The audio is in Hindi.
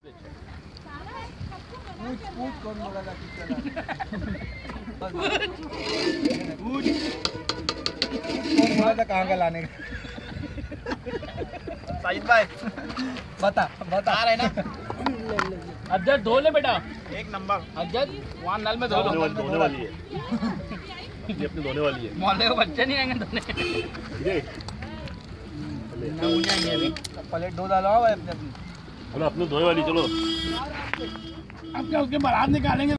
पूछ कौन बोला था कौन बोला था कहाँ का लाने का? साहिद भाई बता रहे ना। अज्जद धो ले बेटा, एक नंबर। अज्जद वहाँ नल में धो लो। धोने वाली है ये अपनी धोने वाली है। मोहल्ले के बच्चे नहीं आएंगे धोने। प्लेट धो डालो भाई अपने अपनी। अपनी धोने वाली। चलो अब क्या उसके बारात निकालेंगे।